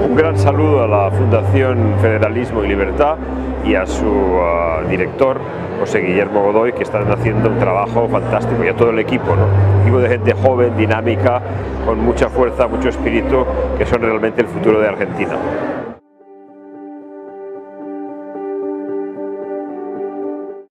Un gran saludo a la Fundación Federalismo y Libertad y a su director, José Guillermo Godoy, que están haciendo un trabajo fantástico, y a todo el equipo, ¿no? Un equipo de gente joven, dinámica, con mucha fuerza, mucho espíritu, que son realmente el futuro de Argentina.